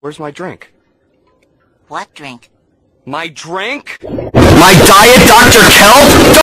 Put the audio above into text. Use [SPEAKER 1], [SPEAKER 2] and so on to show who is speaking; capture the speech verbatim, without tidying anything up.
[SPEAKER 1] Where's my drink?
[SPEAKER 2] What drink?
[SPEAKER 1] My drink?
[SPEAKER 3] My diet, Doctor Kelp?